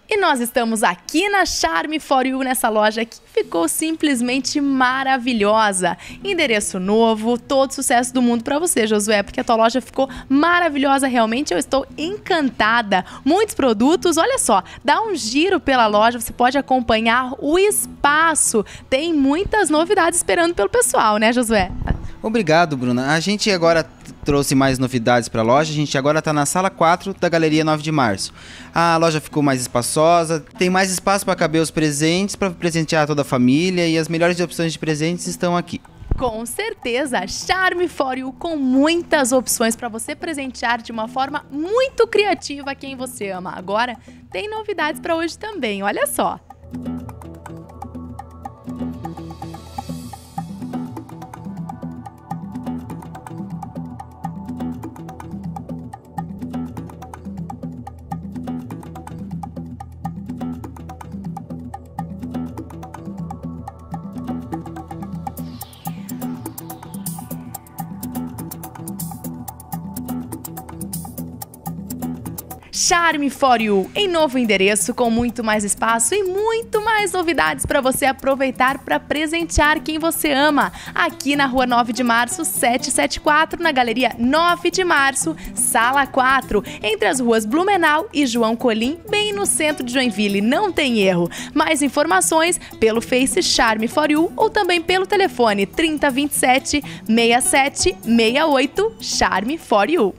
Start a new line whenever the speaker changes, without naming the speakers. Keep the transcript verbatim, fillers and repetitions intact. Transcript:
E nós estamos aqui na Charme for You, nessa loja que ficou simplesmente maravilhosa. Endereço novo, todo sucesso do mundo para você, Josué, porque a tua loja ficou maravilhosa realmente, eu estou encantada. Muitos produtos, olha só, dá um giro pela loja, você pode acompanhar o espaço. Tem muitas novidades esperando pelo pessoal, né, Josué?
Obrigado, Bruna. A gente agora trouxe mais novidades para a loja. A gente agora está na sala quatro da Galeria nove de março. A loja ficou mais espaçosa, tem mais espaço para caber os presentes, para presentear toda a família, e as melhores opções de presentes estão aqui.
Com certeza, Charme for You, com muitas opções para você presentear de uma forma muito criativa quem você ama. Agora, tem novidades para hoje também, olha só. Charme for You, em novo endereço, com muito mais espaço e muito mais novidades para você aproveitar para presentear quem você ama. Aqui na Rua nove de março, setecentos e setenta e quatro, na Galeria nove de março, Sala quatro, entre as ruas Blumenau e João Colim, bem no centro de Joinville, não tem erro. Mais informações pelo Face Charme for You ou também pelo telefone trinta, vinte e sete, sessenta e sete, sessenta e oito, Charme for You.